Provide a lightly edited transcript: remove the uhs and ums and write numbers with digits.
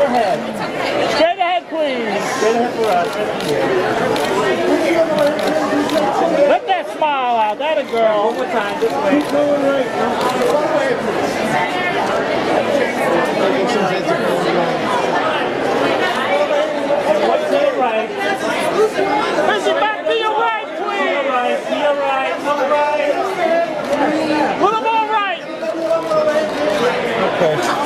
ahead. Straight ahead, please. Straight ahead for us. Let that smile out. That a girl. One more time, this way. One to the right. Push it back to your right, please. To your right, to the right. Put them all right. Okay.